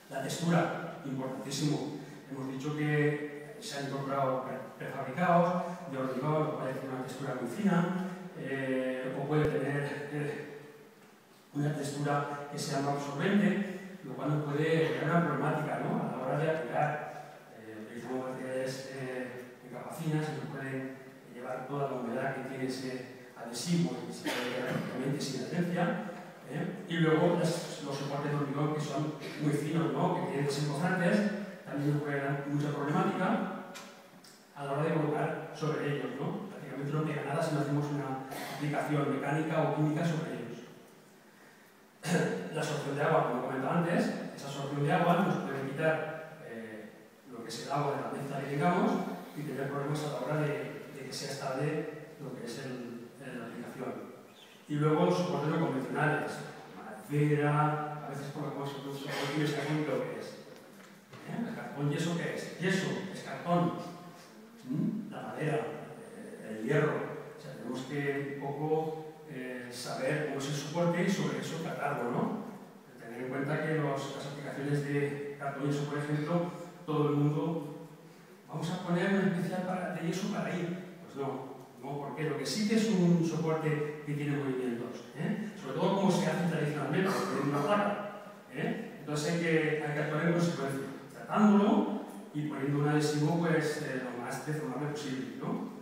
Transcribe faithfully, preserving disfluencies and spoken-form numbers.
La textura, importantísimo. Hemos dicho que se han incorporado prefabricados de hormigón, que puede tener una textura muy fina, eh, o puede tener eh, una textura que sea no absorbente, lo cual nos puede crear una problemática, ¿no?, a la hora de aplicar. Eh, utilizamos materiales eh, de capacinas que nos pueden llevar toda la humedad que tiene ese adhesivo y se puede quedar prácticamente sin adherencia. ¿eh? Y luego las, los soportes de hormigón que son muy finos, ¿no?, que tienen desencofantes, también nos pueden dar mucha problemática a la hora de colocar sobre ellos, ¿no? Prácticamente no pega nada si no hacemos una aplicación mecánica o química sobre ellos. La absorción de agua, como comentaba antes, esa absorción de agua nos puede quitar eh, lo que es el agua de la mezcla que tengamos y tener problemas a la hora de, de que sea estable lo que es el, el, la aplicación. Y luego los soportes no convencionales, madera, a veces colocamos un soporte y es ejemplo que es. ¿Eh? ¿El cartón yeso qué es? Yeso, es cartón. ¿Mm? La madera, eh, el hierro. O sea, tenemos que un poco eh, saber cómo es el soporte y sobre eso tratarlo, ¿no? Tener en cuenta que los, las aplicaciones de cartón yeso, por ejemplo, todo el mundo, vamos a poner una especial para, de yeso para ir. Pues no. No, porque lo que sí que es un soporte que tiene movimientos, ¿eh? Sobre todo como se hace tradicionalmente, en una placa. ¿eh? Entonces hay que, hay que actuar en consecuencia, tratándolo y poniendo un adhesivo pues, eh, lo más deformable posible, ¿no?